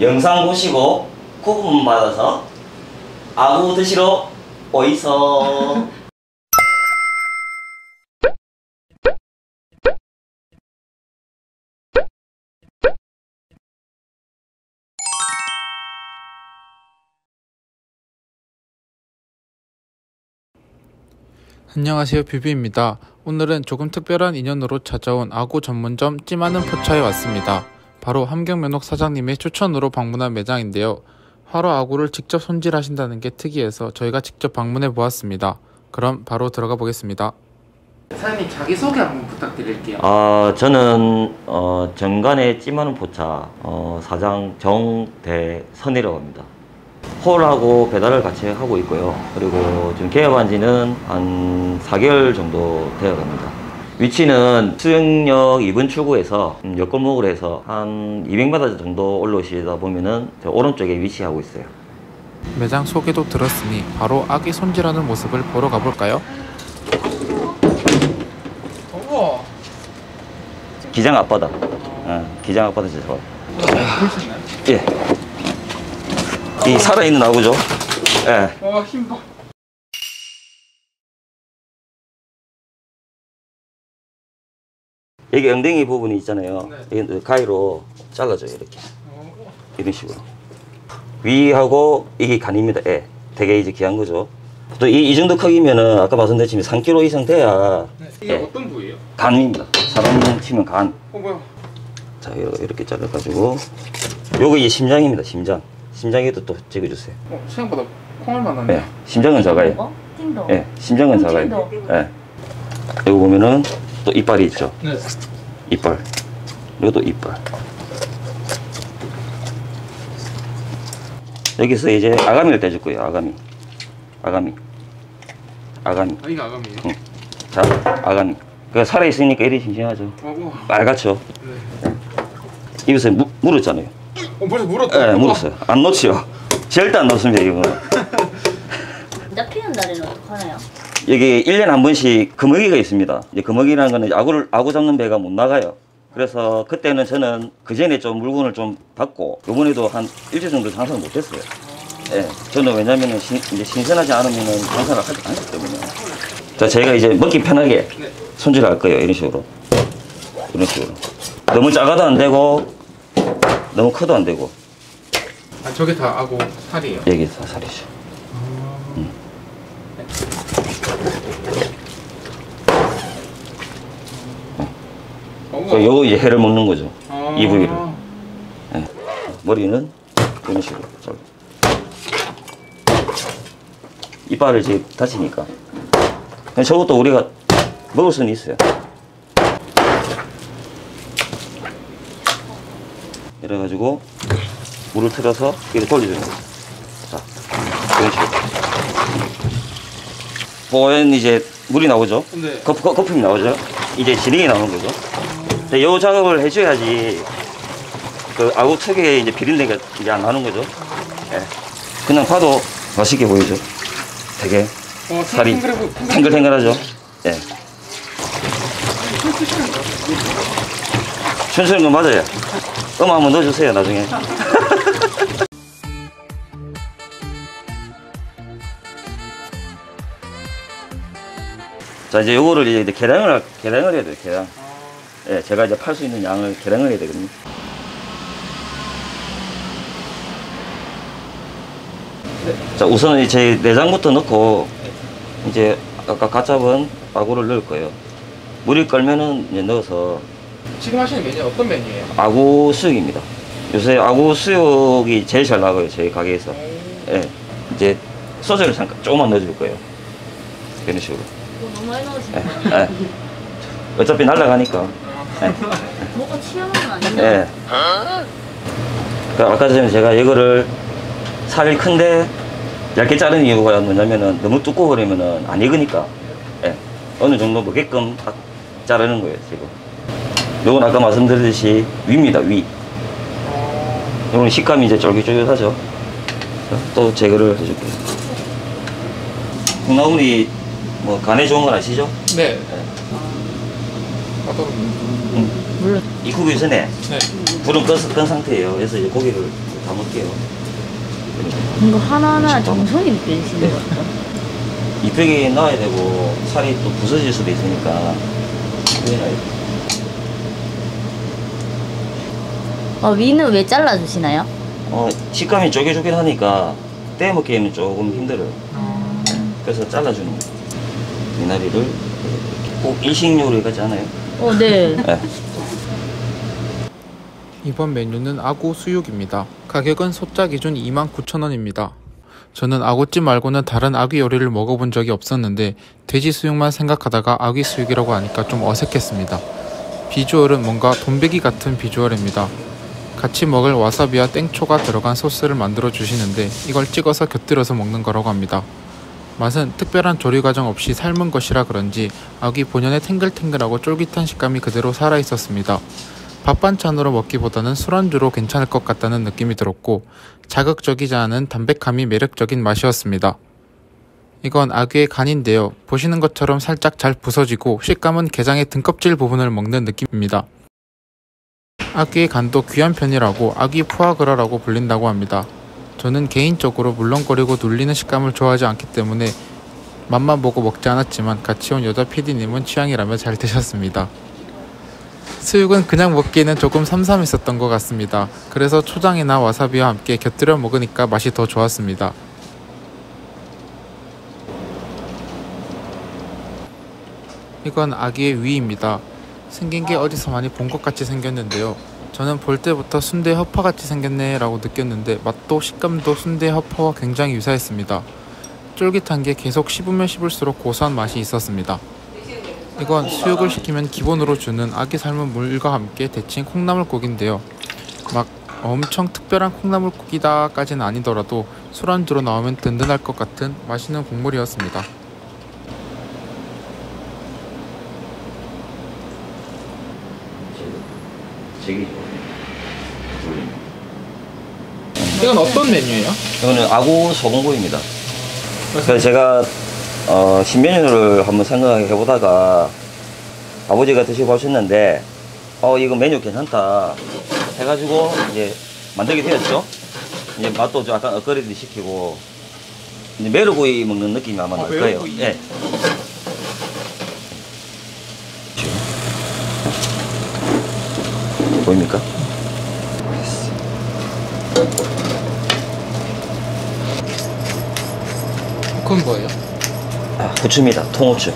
영상 보시고 쿠폰 받아서 아구 드시러 오이소. 안녕하세요, 뷰비입니다. 오늘은 조금 특별한 인연으로 찾아온 아구 전문점 찜하는 포차에 왔습니다. 바로 함경면옥 사장님의 추천으로 방문한 매장인데요. 화로 아구를 직접 손질하신다는 게 특이해서 저희가 직접 방문해 보았습니다. 그럼 바로 들어가 보겠습니다. 사장님, 자기소개 한번 부탁드릴게요. 저는 정관의 찜하는 포차 사장 정대선이라고 합니다. 홀하고 배달을 같이 하고 있고요. 그리고 지금 개업한 지는 한 4개월 정도 되어 갑니다. 위치는 수영역 2번 출구에서 옆골목으로 해서 한 200m 정도 올라오시다 보면은 저 오른쪽에 위치하고 있어요. 매장 소개도 들었으니 바로 아기 손질하는 모습을 보러 가볼까요? 우와! 기장 앞바다. 기장 앞바다 잡아. 보이시나요? 예. 이 살아있는 아구죠. 예. 와, 힘 봐. 여기 엉덩이 부분이 있잖아요. 네. 여기 가위로 잘라줘요. 이렇게. 이런 식으로. 위하고 이게 간입니다. 예. 되게 이제 귀한 거죠. 또 이 정도 크기면은 아까 말씀드렸지만 3kg 이상 돼야. 네. 이게 예. 어떤 부위예요? 간입니다. 사람 치면 간. 뭐야? 자, 이렇게 잘라가지고. 요거 이제 심장입니다. 심장. 심장에도 또 찍어주세요. 생각보다 콩알 만하네. 예. 심장은 작아요. 예. 심장은 작아요. 예. 여기 보면은 또 이빨이 있죠. 네. 이빨. 이것도 이빨. 여기서 이제 아가미를 떼줄 거예요. 아가미. 아가미. 아가미. 아, 이게 아감이에요? 응. 자, 아가미. 그 살아있으니까 이리 싱싱하죠. 빨갛죠. 네. 입에서 물었잖아요. 벌써 물었다. 네, 물었어요. 안 놓지요. 절대 안 놓습니다, 이거. 잡히는 날에는 어떡하나요? 여기 1년에 한 번씩 금어기가 있습니다. 이제 금어기라는 거는 아구 잡는 배가 못 나가요. 그래서 그때는 저는 그 전에 좀 물건을 좀 받고, 요번에도 한 일주일 정도 장사를 못 했어요. 예. 저는 왜냐면은 이제 신선하지 않으면은 장사를 하지 않기 때문에. 자, 저희가 이제 먹기 편하게 손질할 거예요. 이런 식으로. 이런 식으로. 너무 작아도 안 되고, 너무 커도 안 되고. 아, 저게 다 아구 살이에요? 여기 다 살이죠. 요거 이제 회를 먹는 거죠. 이 부위를. 네. 머리는 이런 식으로. 이빨을 이제 다치니까. 저것도 우리가 먹을 수는 있어요. 이래가지고 물을 틀어서 이렇게 돌려주는 거예요. 자, 이런 식으로. 뽀얀 이제 물이 나오죠. 네. 거품이 나오죠. 이제 진액이 나오는 거죠. 이 작업을 해줘야지 그 아구 특유의 이제 비린내가 이제 안 나는 거죠. 예. 그냥 봐도 맛있게 보이죠. 되게 살이 탱글탱글하죠. 예. 춘추는 거 맞아요. 한번 넣어주세요, 나중에. 자, 이제 요거를 이제 계량을 해야 돼요, 계량. 예, 제가 이제 팔 수 있는 양을 계량을 해야 되거든요. 자, 우선 이제 내장부터 넣고, 이제 아까 갓 잡은 아구를 넣을 거예요. 물이 끓면은 이제 넣어서. 지금 하시는 메뉴 어떤 메뉴예요? 아구 수육입니다. 요새 아구 수육이 제일 잘 나가요, 저희 가게에서. 예, 이제 소주를 잠깐 조금만 넣어줄 거예요. 이런 식으로. 너무 많이 넣으시는 거 아니에요? 예. 어차피 날아가니까. 예. 뭐가 취하는 건 아니죠? 예. 아까 전에 제가 이거를 살이 큰데 얇게 자르는 이유가 뭐냐면은 너무 두꺼워 버리면은 안 익으니까. 예. 어느 정도 먹게끔 딱 자르는 거예요, 지금. 요건 아까 말씀드렸듯이 위입니다, 위. 요건 식감이 이제 쫄깃쫄깃하죠. 또 제거를 해줄게요. 콩나물이 뭐 간에 좋은 건 아시죠? 네. 물론. 익히기 전에 네. 불은 끈 상태예요. 그래서 이제 고기를 담을게요. 이거 하나하나 정성이 느껴지시는 것 같아요. 이쁘게 놔야 되고 살이 또 부서질 수도 있으니까 이쁘게 놔야 돼. 위는 왜 잘라주시나요? 식감이 쫄깃쫄깃하니까 떼먹기에는 조금 힘들어요. 그래서 잘라주는 거예요. 미나리를 꼭 일식요리 같지 않아요? 네. 네. 이번 메뉴는 아구 수육입니다. 가격은 소짜 기준 29,000원입니다. 저는 아구찜 말고는 다른 아귀 요리를 먹어본 적이 없었는데 돼지 수육만 생각하다가 아귀 수육이라고 하니까 좀 어색했습니다. 비주얼은 뭔가 돈베기 같은 비주얼입니다. 같이 먹을 와사비와 땡초가 들어간 소스를 만들어 주시는데 이걸 찍어서 곁들여서 먹는 거라고 합니다. 맛은 특별한 조리 과정 없이 삶은 것이라 그런지 아귀 본연의 탱글탱글하고 쫄깃한 식감이 그대로 살아있었습니다. 밥 반찬으로 먹기보다는 술안주로 괜찮을 것 같다는 느낌이 들었고 자극적이지 않은 담백함이 매력적인 맛이었습니다. 이건 아귀의 간인데요. 보시는 것처럼 살짝 잘 부서지고 식감은 게장의 등껍질 부분을 먹는 느낌입니다. 아귀의 간도 귀한 편이라고 아귀 푸아그라라고 불린다고 합니다. 저는 개인적으로 물렁거리고 눌리는 식감을 좋아하지 않기 때문에 맛만 보고 먹지 않았지만 같이 온 여자 PD님은 취향이라며 잘 드셨습니다. 수육은 그냥 먹기에는 조금 삼삼했었던 것 같습니다. 그래서 초장이나 와사비와 함께 곁들여 먹으니까 맛이 더 좋았습니다. 이건 아기의 위입니다. 생긴 게 어디서 많이 본 것 같이 생겼는데요. 저는 볼 때부터 순대 허파같이 생겼네 라고 느꼈는데 맛도 식감도 순대 허파와 굉장히 유사했습니다. 쫄깃한 게 계속 씹으면 씹을수록 고소한 맛이 있었습니다. 이건 수육을 시키면 기본으로 주는 아기 삶은 물과 함께 데친 콩나물국인데요. 막 엄청 특별한 콩나물국이다까지는 아니더라도 술안주로 나오면 든든할 것 같은 맛있는 국물이었습니다. 이건 어떤 메뉴예요? 이거는 아구 소금구이입니다. 그래서 제가 신메뉴를 한번 생각해 보다가 아버지가 드셔보셨는데 이거 메뉴 괜찮다 해가지고 이제 만들게 되었죠. 이제 맛도 좀 약간 엇거리듯이 시키고 이제 메르구이 먹는 느낌이 아마 날 거예요. 예. 보입니까? 그건 뭐예요? 후추입니다. 통후추.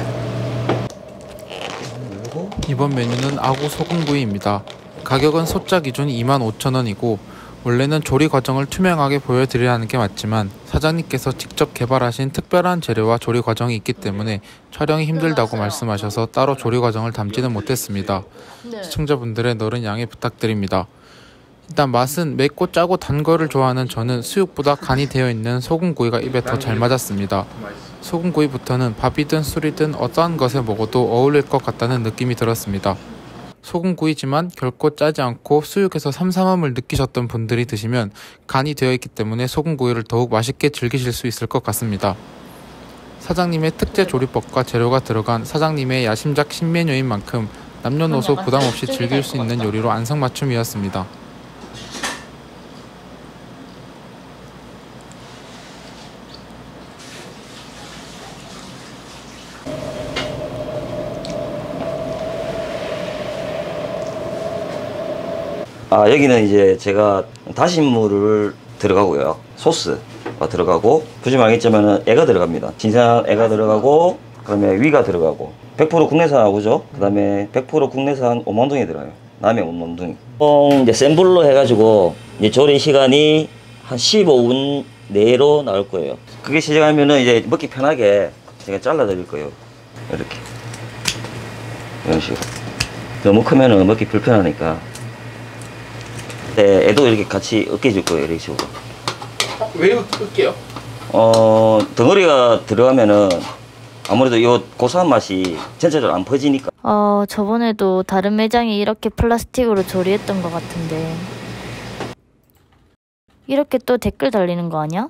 이번 메뉴는 아구 소금구이입니다. 가격은 소짜 기준 25,000원이고 원래는 조리 과정을 투명하게 보여드리라는 게 맞지만 사장님께서 직접 개발하신 특별한 재료와 조리 과정이 있기 때문에 촬영이 힘들다고 말씀하셔서 따로 조리 과정을 담지는 못했습니다. 시청자분들의 너른 양해 부탁드립니다. 일단 맛은 맵고 짜고 단 거를 좋아하는 저는 수육보다 간이 되어 있는 소금구이가 입에 더 잘 맞았습니다. 소금구이부터는 밥이든 술이든 어떠한 것에 먹어도 어울릴 것 같다는 느낌이 들었습니다. 소금구이지만 결코 짜지 않고 수육에서 삼삼함을 느끼셨던 분들이 드시면 간이 되어 있기 때문에 소금구이를 더욱 맛있게 즐기실 수 있을 것 같습니다. 사장님의 특제 조리법과 재료가 들어간 사장님의 야심작 신메뉴인 만큼 남녀노소 부담 없이 즐길 수 있는 요리로 안성맞춤이었습니다. 여기는 이제 제가 다진 물을 들어가고요. 소스가 들어가고, 보시면 알겠지만 애가 들어갑니다. 신선한 애가 들어가고, 그다음에 위가 들어가고, 100% 국내산 아구죠. 그다음에 100% 국내산 오만둥이 들어가요. 남해 오만둥이. 이제 센 불로 해가지고 이제 조리 시간이 한 15분 내로 나올 거예요. 그게 시작하면은 이제 먹기 편하게 제가 잘라 드릴 거예요. 이렇게 이런 식으로. 너무 크면은 먹기 불편하니까. 네, 애도 이렇게 같이 으깨줄 거예요, 이렇게 식으로. 왜 으깨요? 덩어리가 들어가면은 아무래도 이 고소한 맛이 전체적으로 안 퍼지니까. 저번에도 다른 매장이 이렇게 플라스틱으로 조리했던 것 같은데 이렇게 또 댓글 달리는 거 아니야?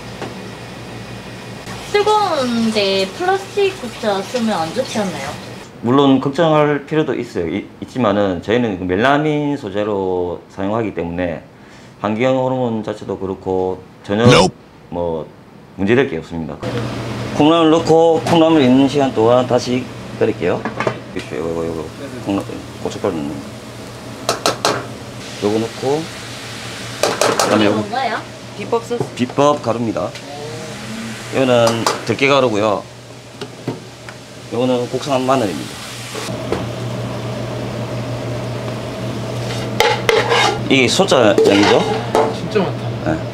뜨거운데 플라스틱 국자 쓰면 안 좋지 않나요? 물론 걱정할 필요도 있어요. 있지만은 저희는 그 멜라민 소재로 사용하기 때문에 환경 호르몬 자체도 그렇고 전혀 뭐 문제될 게 없습니다. 콩나물 넣고 콩나물 있는 시간 동안 다시 끓일게요. 요거 콩나물 고춧가루 넣는 거. 요거 넣고 그다음에 요거 뭔가요? 비법 소스. 비법 가루입니다. 이거는 들깨가루고요. 요거는 국산 마늘입니다. 이게 소자 양이죠? 진짜 많다. 네.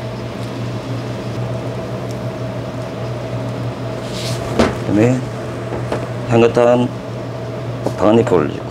그다음에 향긋한 방아잎을 올리고.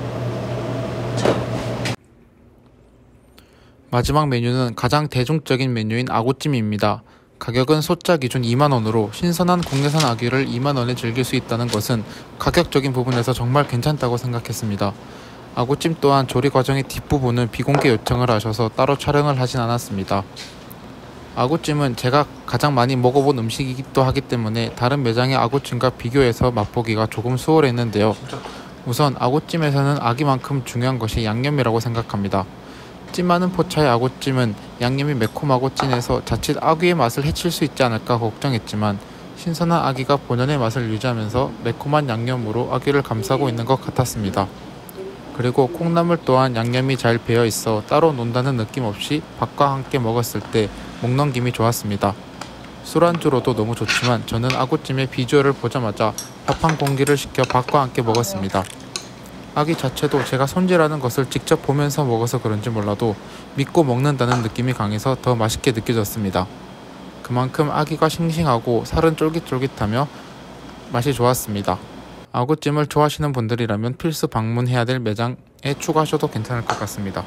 마지막 메뉴는 가장 대중적인 메뉴인 아구찜입니다. 가격은 소자 기준 2만원으로 신선한 국내산 아귀를 2만원에 즐길 수 있다는 것은 가격적인 부분에서 정말 괜찮다고 생각했습니다. 아구찜 또한 조리 과정의 뒷부분은 비공개 요청을 하셔서 따로 촬영을 하진 않았습니다. 아구찜은 제가 가장 많이 먹어본 음식이기도 하기 때문에 다른 매장의 아구찜과 비교해서 맛보기가 조금 수월했는데요. 우선 아구찜에서는 아귀만큼 중요한 것이 양념이라고 생각합니다. 찜 많은 포차의 아구찜은 양념이 매콤하고 진해서 자칫 아귀의 맛을 해칠 수 있지 않을까 걱정했지만 신선한 아귀가 본연의 맛을 유지하면서 매콤한 양념으로 아귀를 감싸고 있는 것 같았습니다. 그리고 콩나물 또한 양념이 잘 배어 있어 따로 논다는 느낌 없이 밥과 함께 먹었을 때 목 넘김이 좋았습니다. 술안주로도 너무 좋지만 저는 아구찜의 비주얼을 보자마자 밥 한 공기를 시켜 밥과 함께 먹었습니다. 아귀 자체도 제가 손질하는 것을 직접 보면서 먹어서 그런지 몰라도 믿고 먹는다는 느낌이 강해서 더 맛있게 느껴졌습니다. 그만큼 아귀가 싱싱하고 살은 쫄깃쫄깃하며 맛이 좋았습니다. 아구찜을 좋아하시는 분들이라면 필수 방문해야 될 매장에 추가하셔도 괜찮을 것 같습니다.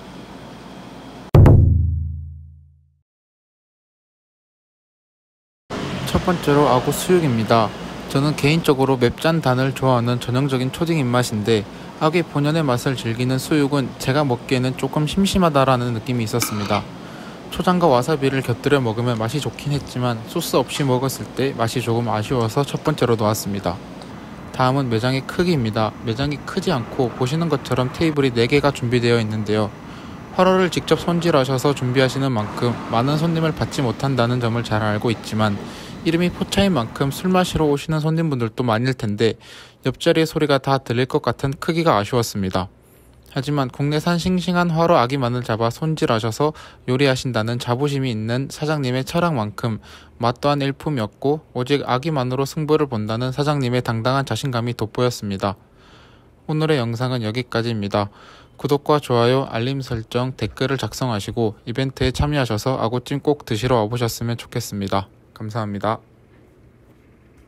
첫 번째로 아구 수육입니다. 저는 개인적으로 맵짠 단을 좋아하는 전형적인 초딩 입맛인데 아귀 본연의 맛을 즐기는 수육은 제가 먹기에는 조금 심심하다라는 느낌이 있었습니다. 초장과 와사비를 곁들여 먹으면 맛이 좋긴 했지만 소스 없이 먹었을 때 맛이 조금 아쉬워서 첫 번째로 놓았습니다. 다음은 매장의 크기입니다. 매장이 크지 않고 보시는 것처럼 테이블이 4개가 준비되어 있는데요. 화로를 직접 손질하셔서 준비하시는 만큼 많은 손님을 받지 못한다는 점을 잘 알고 있지만 이름이 포차인 만큼 술 마시러 오시는 손님분들도 많을 텐데 옆자리의 소리가 다 들릴 것 같은 크기가 아쉬웠습니다. 하지만 국내산 싱싱한 화로 아귀만을 잡아 손질하셔서 요리하신다는 자부심이 있는 사장님의 철학만큼 맛 또한 일품이었고 오직 아귀만으로 승부를 본다는 사장님의 당당한 자신감이 돋보였습니다. 오늘의 영상은 여기까지입니다. 구독과 좋아요, 알림 설정, 댓글을 작성하시고 이벤트에 참여하셔서 아구찜 꼭 드시러 와보셨으면 좋겠습니다. 감사합니다.